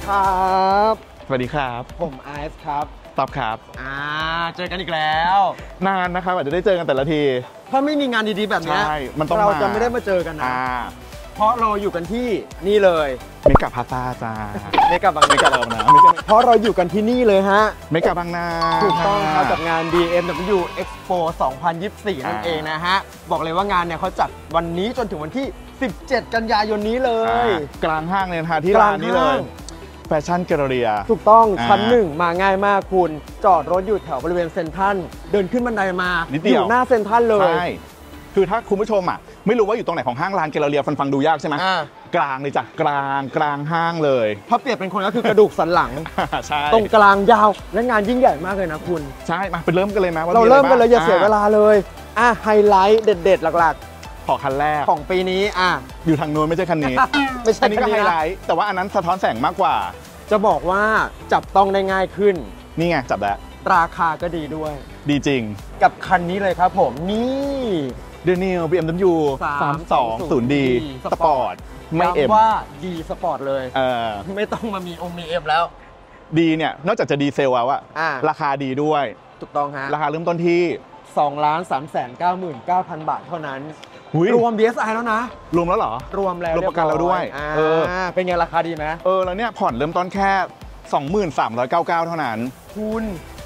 ครับสวัสดีครับผมไอซ์ครับตอบครับเจอกันอีกแล้วนานนะครับอาจจะได้เจอกันแต่ละทีถ้าไม่มีงานดีๆแบบนี้เราจะไม่ได้มาเจอกันนะเพราะเราอยู่กันที่นี่เลยเมกะพาซาจ้าเมกะบางนาเพราะเราอยู่กันที่นี่เลยฮะเมกะบางนาถูกต้องครับกับงาน BMW Expo 2024 นั่นเองนะฮะบอกเลยว่างานเนี่ยเขาจัดวันนี้จนถึงวันที่17 กันยายนนี้เลยกลางห้างเลยนะที่ร้านนี้เลยแฟชั่นแกลเลอรี่ถูกต้องชั้นหนึ่งมาง่ายมากคุณจอดรถอยู่แถวบริเวณเซ็นทรัลเดินขึ้นบันไดมาอยู่หน้าเซ็นทรัลเลยใช่คือถ้าคุณผู้ชมอ่ะไม่รู้ว่าอยู่ตรงไหนของห้างร้านแกลเลอรี่ฟังดูยากใช่ไหมกลางเลยจ้ะกลางห้างเลยถ้าเปรียบเป็นคนก็คือกระดูกสันหลังใช่ตรงกลางยาวและงานยิ่งใหญ่มากเลยนะคุณใช่มาไปเริ่มกันเลยไหมเราเริ่มกันเลยอย่าเสียเวลาเลยไฮไลท์เด็ดๆหลักๆขอคันแรกของปีนี้อยู่ทางนู้นไม่ใช่คันนี้ไม่ใช่คันนี้ก็ไฮไลท์แต่ว่าอันนั้นสะท้อนแสงมากกว่าจะบอกว่าจับต้องได้ง่ายขึ้นนี่ไงจับแล้วราคาก็ดีด้วยดีจริงกับคันนี้เลยครับผมนี่ The New BMW 320D Sport ไม่เอ็มว่าดีสปอร์ตเลยไม่ต้องมามีมีเอ็มแล้วดีเนี่ยนอกจากจะดีเซลแล้วอะราคาดีด้วยถูกต้องฮะราคาเริ่มต้นที่ 2,399,000 บาทเท่านั้นรวม DSI แล้วนะรวมแล้วเหรอรวมแล้วรวมประกันแล้วด้วยเป็นไงราคาดีไหมแล้วเนี่ยผ่อนเริ่มต้นแค่ 2399 เท่านั้นคุณ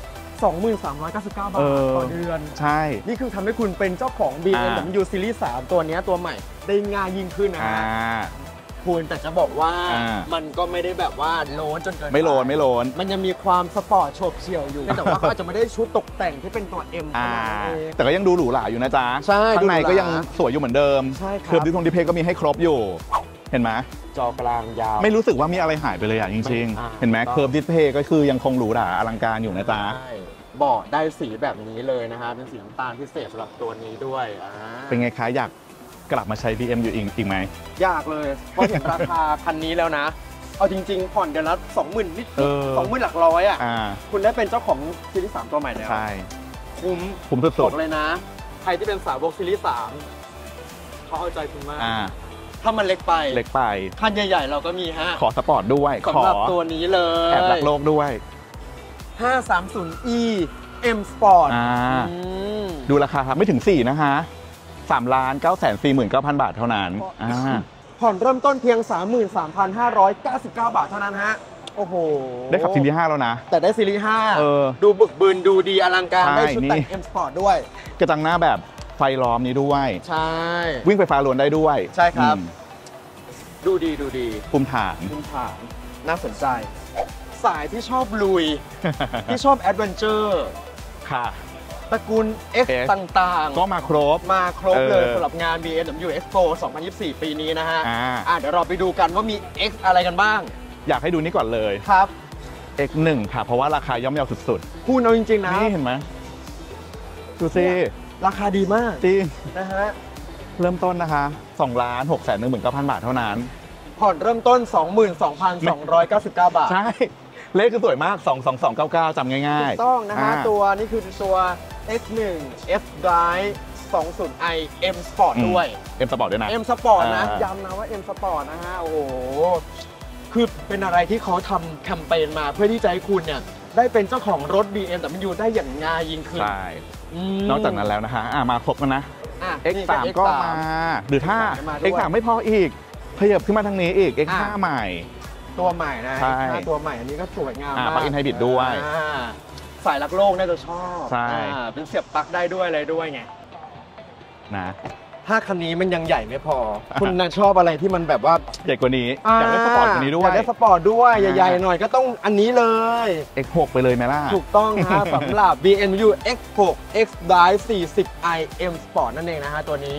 2,399 บาทต่อเดือนใช่นี่คือทำให้คุณเป็นเจ้าของ BMW Series 3 ตัวนี้ตัวใหม่ได้ง่ายยิ่งขึ้นนะคุณแต่จะบอกว่ามันก็ไม่ได้แบบว่าโล้นจนเกินไม่โล้นมันยังมีความสปอร์ตโฉบเฉี่ยวอยู่แต่ว่าก็อาจจะไม่ได้ชุดตกแต่งที่เป็นตัว M แต่ก็ยังดูหรูหราอยู่นะจ๊ะใช่ข้างในก็ยังสวยอยู่เหมือนเดิมเคลือบดิสเพย์ก็มีให้ครบอยู่เห็นไหมจอกลางยาวไม่รู้สึกว่ามีอะไรหายไปเลยจริงๆเห็นไหมเคลือบดิสเพย์ก็คือยังคงหรูหราอลังการอยู่นะจ๊ะเบาะได้สีแบบนี้เลยนะครับเป็นสีน้ำตาลพิเศษสำหรับตัวนี้ด้วยเป็นไงคะอยากกลับมาใช้ BM อยู่อีกไหมยากเลยเพราะเห็นราคาคันนี้แล้วนะเอาจริงๆผ่อนเดือนละ20,000 นิด20,000 หลักร้อยคุณได้เป็นเจ้าของซีรีส์ 3 ตัวใหม่แล้วใช่คุ้มสุดๆเลยนะใครที่เป็นสาวกซีรีส์ 3เขาเอาใจคุณมากถ้ามันเล็กไปคันใหญ่ๆเราก็มีฮะขอสปอร์ตด้วยสำหรับตัวนี้เลยแอบรักโลกด้วย 530e M Sport ดูราคาครับไม่ถึง4นะคะ3,949,000 บาทเท่านั้นผ่อนเริ่มต้นเพียง 33,599 บาทเท่านั้นฮะโอ้โหได้ขับซีรีส์ 5 แล้วนะแต่ได้ซีรีส์ 5ดูบึกบึนดูดีอลังการได้ชุดแต่ง M Sport ด้วยกระจังหน้าแบบไฟล้อมนี้ด้วยใช่วิ่งไฟฟ้าล้วนได้ด้วยใช่ครับดูดีภูมิฐานน่าสนใจสายที่ชอบลุยที่ชอบแอดเวนเจอร์ค่ะตระกูล X ต่างๆก็มาครบเลยสำหรับงาน BMW Expo 2024 ปีนี้นะฮะเดี๋ยวเราไปดูกันว่ามี X อะไรกันบ้างอยากให้ดูนี่ก่อนเลยครับ X1 ค่ะเพราะว่าราคาย่อมเยาสุดๆพูดเอาจริงๆนะนี่เห็นไหมดูซิราคาดีมากจริงนะฮะเริ่มต้นนะคะ 2,619,000 บาทเท่านั้นผ่อนเริ่มต้น 22,299 บาทใช่เลขคือสวยมาก22299จำง่ายๆถูกต้องนะฮะตัวนี่คือตัว X1 F Drive 20i M Sport ด้วย M Sport ด้วยนะ M Sport นะย้ำนะว่า M Sport นะฮะโอ้โหคือเป็นอะไรที่เขาทำแคมเปญมาเพื่อที่จะให้คุณเนี่ยได้เป็นเจ้าของรถ BMW ได้อย่างง่ายยิ่งขึ้นใช่นอกจากนั้นแล้วนะคะมาครบกันนะ X3 ก็มาหรือถ้า X3 ไม่พออีกขยับขึ้นมาทางนี้อีก X5 ใหม่ตัวใหม่นะตัวใหม่อันนี้ก็สวยงามมากปลั๊กอินไฮบริดด้วยสายรักโลกน่าจะชอบเป็นเสียบปลั๊กได้ด้วยอะไรด้วยไงนะถ้าคันนี้มันยังใหญ่ไม่พอคุณน่าชอบอะไรที่มันแบบว่าใหญ่กว่านี้อยากได้สปอร์ตกว่านี้ด้วยอยากได้สปอร์ตด้วยใหญ่ๆหน่อยก็ต้องอันนี้เลย X6 ไปเลยไหมล่ะถูกต้องครับสำหรับ BMW X6 X Drive 40i M Sport นั่นเองนะฮะตัวนี้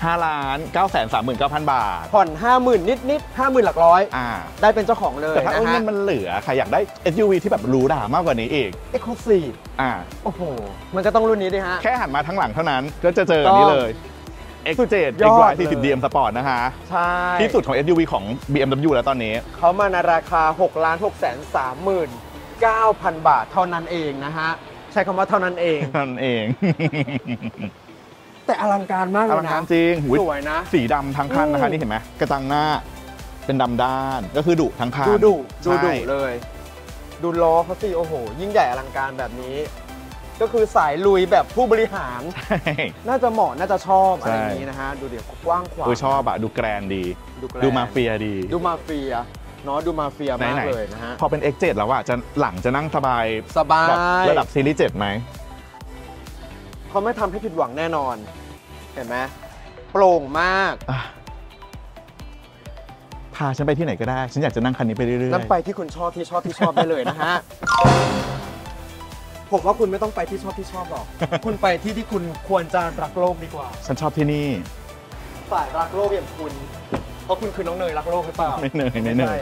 5,939,000 บาทผ่อน 50,000 นิด 50,000 หลักร้อยได้เป็นเจ้าของเลยแต่ถ้าเงินมันเหลือใครอยากได้ SUV ที่แบบหรูหรามากกว่านี้อีก X4 โอ้โหมันก็ต้องรุ่นนี้ดิฮะแค่หันมาทั้งหลังเท่านั้นก็จะเจออันนี้เลย X7 X Drive 40D M Sport นะคะใช่ที่สุดของ SUV ของ BMW แล้วตอนนี้เขามาในราคา 6,639,000 บาทเท่านั้นเองนะฮะใช้คำว่าเท่านั้นเองแต่อลังการมากเลยนะอลังการจริงสวยนะสีดำทั้งคันนะคะนี่เห็นไหมกระจังหน้าเป็นดำด้านก็คือดุทั้งคันดุใช่เลย ดูล้อเขาสิโอ้โห ยิ่งใหญ่อลังการแบบนี้ ก็คือสายลุยแบบผู้บริหารใช่น่าจะเหมาะน่าจะชอบอะไรใช่อย่างนี้นะฮะ ดูเดี๋ยวกว้างขวางชอบอะดูแกรนดีแกรนดูมาเฟียดีดูมาเฟียเนาะดูมาเฟียมากไหนๆเลยนะฮะพอเป็น X7 แล้วอะจะหลังจะนั่งสบายสบาแบบยระดับซีรีส์7ไหมเขาไม่ทำให้ผิดหวังแน่นอน เห็นไหมโปร่งมากพาฉันไปที่ไหนก็ได้ ฉันอยากจะนั่งคันนี้ไปเรื่อยๆนั่นไปที่คุณชอบที่ชอบที่ชอบได้เลยนะฮะ ผมว่าคุณไม่ต้องไปที่ชอบที่ชอบหรอก คุณไปที่ที่คุณควรจะรักโลกดีกว่าฉันชอบที่นี่สายรักโลกอย่างคุณ เพราะคุณคือน้องเนยรักโลกหรือเปล่าไม่เหนื่อยไม่เหนื่อยใช่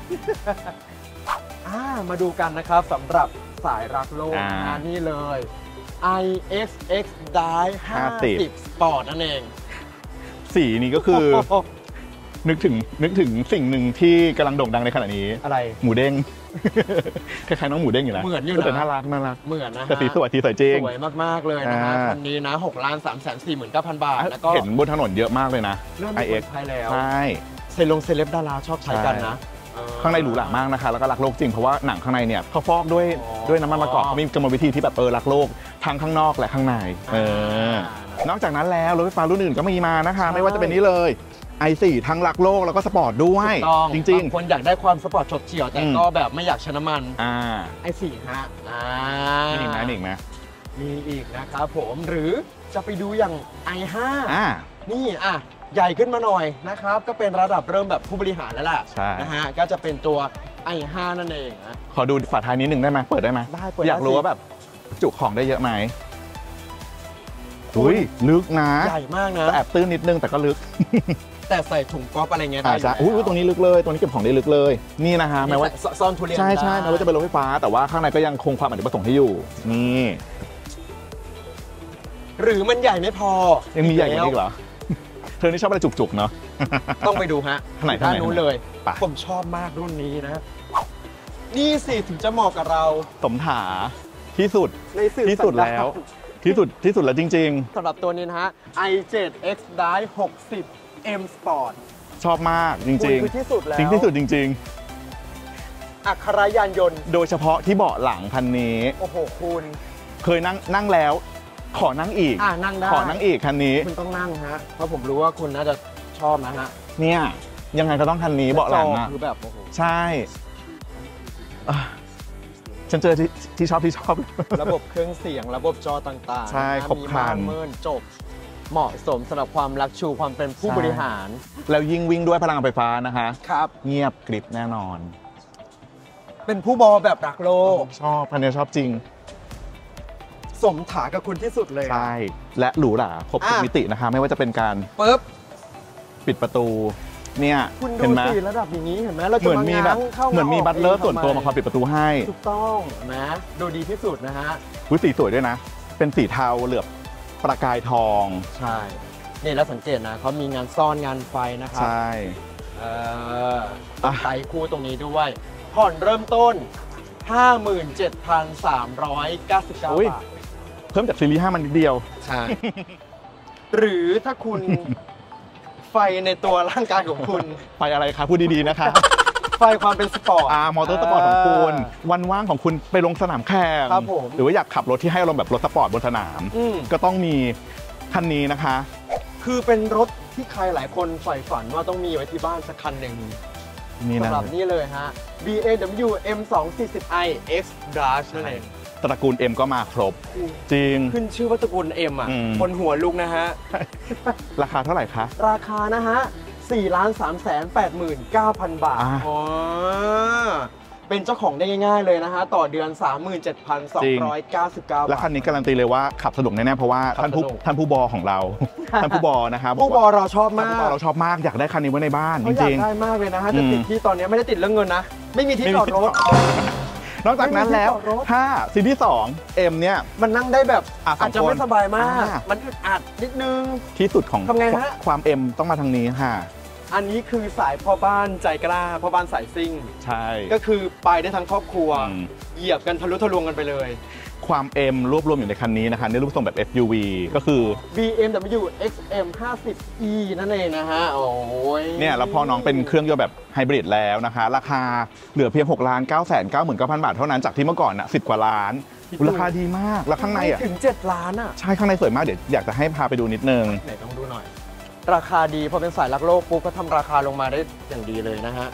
มาดูกันนะครับสำหรับสายรักโลกนะฮะนี่เลย ISX Drive 50 Sport นั่นเองสีนี้ก็คือ นึกถึงสิ่งหนึ่งที่กำลังโด่งดังในขณะนี้อะไรหมูเด้ง คล้ายๆน้องหมูเด้งอยู่นะเหมือนอยู่นะแต่น่ารักน่ารักเหมือนนะฮะแต่สีสวยจริงสวยมาก ๆ เลยนะฮะอ่าคันนี้นะ 6,349,000 บาท แล้วก็เห็นบนถนนเยอะมากเลยนะเริ่มมีค IX นใช้แล้วใช่เซเลบดาราชอบใช้กันนะเออข้างในหรูหรามากนะคะแล้วก็รักโลกจริงเพราะว่าหนังข้างในเนี่ยเขาฟอกด้วยอ๋อด้วยน้ำมันมะกอกเขามีกรรมวิธีที่แบบรักโลกทั้งข้างนอกและข้างในนอกจากนั้นแล้วรถไฟฟ้ารุ่นอื่นก็มีมานะคะ ไม่ว่าจะเป็นนี้เลย i4 ทั้งรักโลกแล้วก็สปอร์ตด้วยถูกต้องจริงบาคนอยากได้ความสปอร์ตฉดเฉี่ยวแต่อืมก็แบบไม่อยากใช้น้ำมันๆไอ้สี่ฮะมีอีกไหมมีอีกไหมมีอีกนะครับผมหรือจะไปดูอย่าง i5 อ่านี่ใหญ่ขึ้นมาหน่อยนะครับ ก็เป็นระดับเริ่มแบบผู้บริหารแล้วล่ะใช่นะฮะก็จะเป็นตัว i5 นั่นเองนะขอดูฝาท้ายนิดหนึ่งได้ไหมเปิดได้ไหมได้เปิดได้อยากรู้สิว่าแบบจุของได้เยอะไหมอุ้ยลึกนะใหญ่มากนะแอบตื้นนิดนึงแต่ก็ลึกแต่ใส่ถุงก๊อปอะไรเงี้ยได้ใช่อุ้ยตรงนี้ลึกเลยตรงนี้เก็บของได้ลึกเลย นี่นะฮะแม้ว่าซ่อนทุเรียนใช่ได้แม้ว่าจะเป็นรถไฟฟ้าแต่ว่าข้างในก็ยังคงความอเนกประสงค์ให้อยู่นี่หรือมันใหญ่ไม่พอยังมีใหญ่กว่านี้อีกเหรอ เธอนี่ชอบอะไรจุกๆเนาะต้องไปดูฮะข้างไหนด้านนู้นเลยไปผมชอบมากรุ่นนี้นะ นี่สิถึงจะเหมาะกับเราสมถาที่สุดในสื่อที่สุดแล้ว ที่สุดแล้วจริงสำหรับตัวนี้นะฮะ i7X Drive 60 M Sport ๆ ชอบมากจคุณริงคือที่สุดแล้วๆที่สุดจริงอัครยานยนต์ๆ โดยเฉพาะที่เบาะหลังคันนี้โอ้โหคุณเคยนั่งแล้ว ขอนั่งอีกนั่งได้ขอนั่งอีกคันนี้คุณต้องนั่งฮะ เพราะผมรู้ว่าคุณน่าจะชอบนะฮะเนี่ยยังไงก็ต้องคันนี้เบาะหลังอ่ะจคือแบบโอ้โหใช่อ่ะฉันเจอที่ชอบระบบเครื่องเสียงระบบจอต่างๆใช่นะฮะครบครันมีม่านเมินจบ เหมาะสมสำหรับความรักชูความเป็นผู้บริหารแล้วยิ่งวิ่งด้วยพลังงานไฟฟ้านะคะครับเงียบกริบแน่นอนเป็นผู้บอแบบรักโลกชอบคันนี้ชอบจริงสมถากับคุณที่สุดเลยใช่ และหรูหราครบทุกมิตินะคะ ไม่ว่าจะเป็นการปึ๊บปิดประตู เนี่ยคุณเห็ดูนไหมสิระดับอย่างนี้เห็นไหมเราเหจะมือนมีแบบง้างเข้าเหมือนมีบัตเลอร์กส่วนตัวมาทำไคอยปิดประตูให้ถูกต้องนะดูดีที่สุดนะฮะวิสีสวยด้วยนะ เป็นสีเทาเหลือบประกายทองใช่นี่แล้วสังเกตนะเขามีงานซ่อนงานไฟนะครัใช่ต้องใส่คู่ตรงนี้ด้วย ผ่อนเริ่มต้น 57,399 บอุ๊ยาทเพิ่มจากซีรีส์5มันนิดเดียวใช่ หรือถ้าคุณ ไฟในตัวร่างกายของคุณไปอะไรคะพูดดีๆนะคะไฟความเป็นสปอร์ตมอเตอร์สปอร์ตของคุณ วันว่างของคุณไปลงสนามแข่งครับผมหรือว่าอยากขับรถที่ให้อารมณ์แบบรถสปอร์ตบนสนามอืมก็ต้องมีคันนี้นะคะคือเป็นรถที่ใครหลายคนใฝ่ฝันว่าต้องมีไว้ที่บ้านสักคันหนึ่งนี่นะสำหรับนี่เลยฮะ BMW M240i X Drive นั่นเองตระกูล M ก็มาครบ จริงขึ้นชื่อว่าตระกูล M อ่ะอืมคนหัวลุกนะฮะราคาเท่าไหร่คะราคานะฮะ 4,389,000 บาท อ๋อ เป็นเจ้าของได้ง่ายๆเลยนะฮะ ต่อเดือน 37,299 บาทและคันนี้การันตีเลยว่าขับสนุกแน่ๆเพราะว่าขับสนุกท่านผู้บอของเรา ท่านผู้บอนะครับผู้บอเราชอบท่านมาผู้บกอเราชอบมากอยากได้คันนี้ไว้ในบ้านจเขาอยาริกงได้มากเลยนะฮะแต่อืมติดที่ตอนนี้ไม่ได้ติดเรื่องเงินนะ ไม่มีที่จอดรถๆ นอกจากนั้นแล้วไม่มีที่จอดรถถ้าซีรีส์2 M เนี่ยมันนั่งได้แบบสองอาจจะคนไม่สบายมากอ่ามันอึดอัดนิดนึงที่สุดของทำไงฮะความ M ต้องมาทางนี้ค่ะอันนี้คือสายพ่อบ้านใจกล้าพ่อบ้านสายซิ่งใช่ก็คือไปได้ทั้งครอบครัวอืมเหยียบกันทะลุทะลวงกันไปเลยความ M รวบรวมอยู่ในคันนี้นะคะในรูปทรงแบบ SUV ก็คือ BMW XM 50e นั่นเองนะฮะโอ้ยเนี่ยแล้วพอน้องเป็นเครื่องยนต์แบบไฮบริดแล้วนะคะ ราคาเหลือเพียง6,999,000 บาทเท่านั้นจากที่เมื่อก่อนน่ะ10 กว่าล้านราคาดีมากแล้วข้างในอ่ะถึง7 ล้านอ่ะใช่ข้างในสวยมากเดี๋ยวอยากจะให้พาไปดูนิดนึงไหนต้องดูหน่อยราคาดีพอเป็นสายรักโลกปุ๊บก็ทำราคาลงมาได้อย่างดีเลยนะฮะ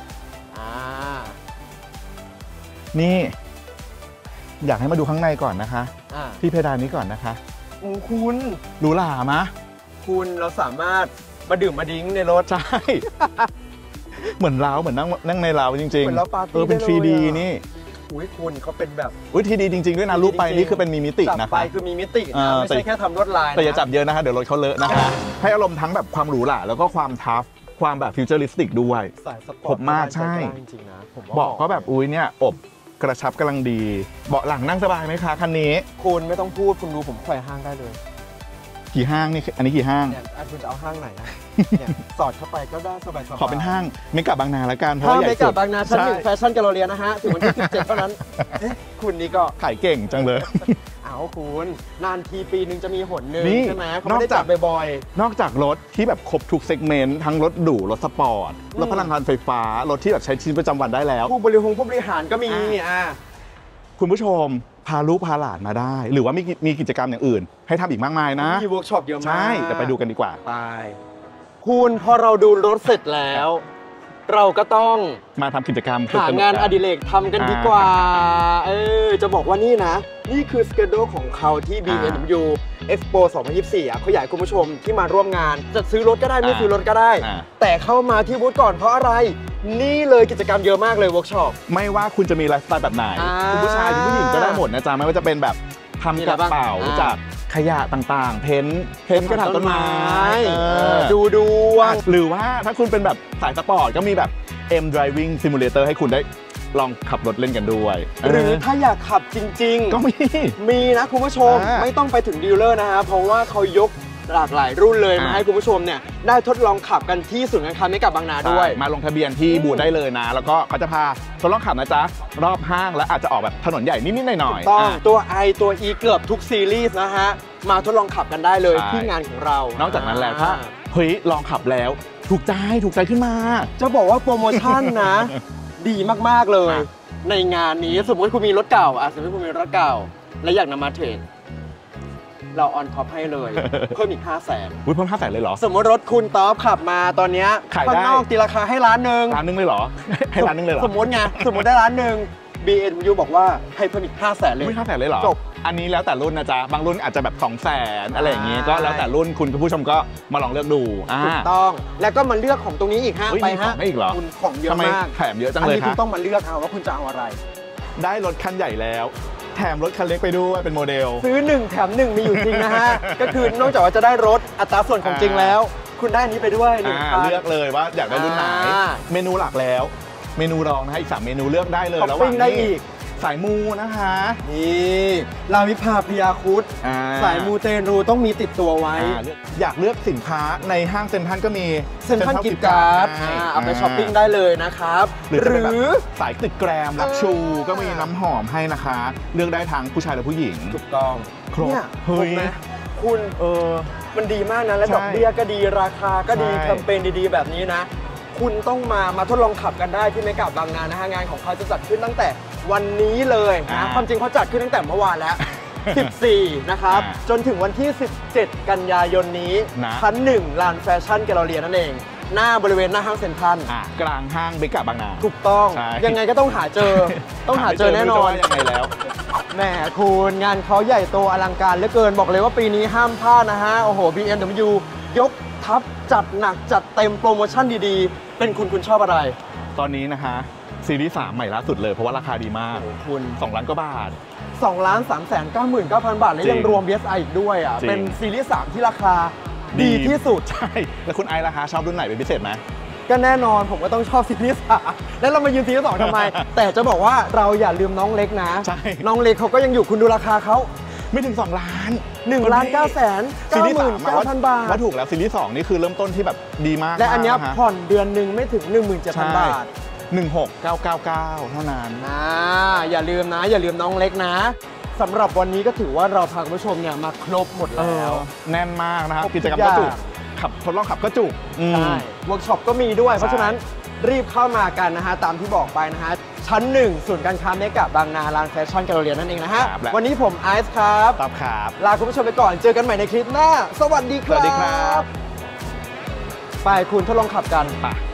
นี่อยากให้มาดูข้างในก่อนนะคะที่เพดานนี้ก่อนนะคะคุณหรูหรามะคุณเราสามารถมาดื่มมาดิ้งในรถใช่เหมือนเราเหมือนนั่งในเราจริงๆเหมือนเราปาร์ตี้เป็น 3D นี่อุ้ยคุณเขาเป็นแบบ 3D จริงๆด้วยนะรูปไปนี่คือเป็นมีมิตินะคะไปคือมีมิตินะไม่ใช่แค่ทำลวดลายแต่อย่าจับเยอะนะคะเดี๋ยวรถเขาเลอะนะคะให้อารมณ์ทั้งแบบความหรูหราแล้วก็ความทัฟความแบบฟิวเจอริสติกด้วยครบมากใช่เบาะก็แบบอุ้ยเนี่ยอบกระชับกำลังดีเบาะหลังนั่งสบายไหมคะคันนี้คุณไม่ต้องพูดคุณดูผมไขว่ห้างได้เลยกี่ห้างนี่อันนี้กี่ห้างเนี่ยคุณจะเอาห้างไหนนะสอดเข้าไปก็ได้สบายๆขอเป็นห้างเมกะบางนาละกันเพราะว่าใหญ่สุดเมกะบางนาชั้น 1แฟชั่นแกลเลอรี่นะฮะถึงวันที่17เท่านั้นคุณนี่ก็ขายเก่งจังเลยเอาคุณนานทีปีนึงจะมีหนนึงใช่ไหมเขาไม่ได้จัดบ่อยๆนอกจากรถที่แบบครบทุกเซกเมนต์ทั้งรถหรูรถสปอร์ตรถพลังงานไฟฟ้ารถที่แบบใช้ชีวิตประจำวันได้แล้วผู้บริหารก็มีคุณผู้ชมพาลูกพาหลานมาได้หรือว่ามีกิจกรรมอย่างอื่นให้ทำอีกมากมายนะมีเวิร์กช็อปเยอะมากใช่แต่ไปดูกันดีกว่าไปคุณพอเราดูรถเสร็จแล้วเราก็ต้องมาทำกิจกรรมหางานอดิเรกทำกันดีกว่าจะบอกว่านี่นะนี่คือสเกดูของเขาที่ BMW Expo 2024เขาอยากคุณผู้ชมที่มาร่วมงานจะซื้อรถก็ได้ไม่ซื้อรถก็ได้แต่เข้ามาที่บูธก่อนเพราะอะไรนี่เลยกิจกรรมเยอะมากเลยเวิร์กช็อปไม่ว่าคุณจะมีไลฟ์สไตล์แบบไหนคุณผู้ชายคุณผู้หญิงก็ได้หมดนะจ๊ะไม่ว่าจะเป็นแบบทำกระเป๋าจากขยะต่างๆเพ้นกระถางต้นไม้ดูหรือว่าถ้าคุณเป็นแบบสายสปอร์ตก็มีแบบ M Driving Simulator ให้คุณได้ลองขับรถเล่นกันด้วยหรือถ้าอยากขับจริงๆก็มีนะคุณผู้ชมไม่ต้องไปถึงดีลเลอร์นะฮะเพราะว่าเขายกหลากหลายรุ่นเลยมาให้คุณผู้ชมเนี่ยได้ทดลองขับกันที่ศูนย์การค้าเมกะบางนาด้วยมาลงทะเบียนที่บูธได้เลยนะแล้วก็เขาจะพาทดลองขับนะจ๊ะรอบห้างและอาจจะออกแบบถนนใหญ่นิดๆหน่อยๆต้องตัว I ตัว E เกือบทุกซีรีส์นะฮะมาทดลองขับกันได้เลยที่งานของเรานอกจากนั้นแล้วถ้าเฮ้ยลองขับแล้วถูกใจขึ้นมาจะบอกว่าโปรโมชั่นนะดีมากๆเลยในงานนี้สมมติคุณมีรถเก่าสมมติคุณมีรถเก่าและอยากนำมาเทรดเราออนท็อปให้เลยเพิ่มอีก 500,000 เพิ่ม 500,000 เลยเหรอสมมติรถคุณต๊อปขับมาตอนนี้ข้างนอกตีราคาให้1,000,000 เลยเหรอให้1,000,000เลยเหรอสมมติไงสมมติได้1,000,000 BMW บอกว่าให้เพิ่มอีก 500,000 เลยไม่ 500,000 เลยเหรอจบอันนี้แล้วแต่รุ่นนะจ๊ะบางรุ่นอาจจะแบบ 200,000 อะไรอย่างงี้ก็แล้วแต่รุ่นคุณผู้ชมก็มาลองเลือกดูถูกต้องแล้วก็มาเลือกของตรงนี้อีกไปฮะอีกเหรอคุณของเยอะมากแถมเยอะจังเลยครับอันนี้คุณต้องมาเลือกเอาว่าคุณจะเอาอะไรได้รถคันใหญ่แล้วแถมรถคันเล็กไปด้วยเป็นโมเดลซื้อ1แถม1มีอยู่จริงนะฮะก็คือนอกจากว่าจะได้รถอัตราส่วนของจริงแล้วคุณได้อันนี้ไปด้วยเลือกเลยว่าอยากได้รุ่นไหนเมนูหลักแล้วเมนูรองนะฮะอีก3เมนูเลือกได้เลยแล้วว่าได้อีกสายมูนะคะนี่ราวิภาพยาคุดสายมูเตรูต้องมีติดตัวไว้อยากเลือกสินค้าในห้างเซ็นทรัลก็มีเซ็นทรัลกิฟต์การ์ดเอาไปช้อปปิ้งได้เลยนะครับหรือสายติดแกรมลักชูก็มีน้ำหอมให้นะคะเลือกได้ทั้งผู้ชายและผู้หญิงถูกต้องครบเฮ้ยคุณมันดีมากนะและดอกเบี้ยก็ดีราคาก็ดีแคมเปญดีๆแบบนี้นะคุณต้องมาทดลองขับกันได้ที่เมกะบางนานะฮะงานของเขาจะจัดขึ้นตั้งแต่วันนี้เลยนะความจริงเขาจัดขึ้นตั้งแต่เมื่อวานแล้ว14นะครับจนถึงวันที่17กันยายนนี้ชั้น1ลานแฟชั่นแกลเลอรี่นั่นเองหน้าบริเวณหน้าห้างเซ็นทรัลกลางห้างเมกะบางนาถูกต้องยังไงก็ต้องหาเจอแน่นอนยังไงแล้วแหมคุณงานเขาใหญ่โตอลังการเหลือเกินบอกเลยว่าปีนี้ห้ามพลาดนะฮะโอ้โห BMW ยกทัพจัดหนักจัดเต็มโปรโมชั่นดีๆเป็นคุณชอบอะไรตอนนี้นะคะซีรีส์3ใหม่ล่าสุดเลยเพราะว่าราคาดีมากคุณ 2 ล้านกว่าบาท 2,399,000 บาทและยังรวม BSI อีกด้วยเป็นซีรีส์3ที่ราคาดีที่สุดใช่แล้วคุณไอราคาชอบรุ่นไหนเป็นพิเศษไหมก็แน่นอนผมก็ต้องชอบซีรีส์3แล้วเรามายืนซีรีส์2ทำไมแต่จะบอกว่าเราอย่าลืมน้องเล็กนะน้องเล็กเขาก็ยังอยู่คุณดูราคาเขาไม่ถึง2 ล้าน 1,999,000 บาทว่าถูกแล้วซีรีส์2นี่คือเริ่มต้นที่แบบดีมากและอันนี้ผ่อนเดือนหนึ่งไม่ถึง 17,000 บาท 16999เท่านั้นอย่าลืมนะอย่าลืมน้องเล็กนะสำหรับวันนี้ก็ถือว่าเราพาคุณผู้ชมเนี่ยมาครบหมดแล้วแน่นมากนะครับครบกิจกรรมก็จุกขับทดลองขับก็จุกใช่เวิร์กช็อปก็มีด้วย เพราะฉะนั้นรีบเข้ามากันนะฮะตามที่บอกไปนะฮะชั้น 1 ศูนย์การค้าเมกะบางนาลานแฟชั่นแกลเลอรี่นั่นเองนะฮะครับและวันนี้ผมไอซ์ครับตอบครับลาคุณผู้ชมไปก่อนเจอกันใหม่ในคลิปหน้า สวัสดีครับสวัสดีครับไปคุณทดลองขับกันไป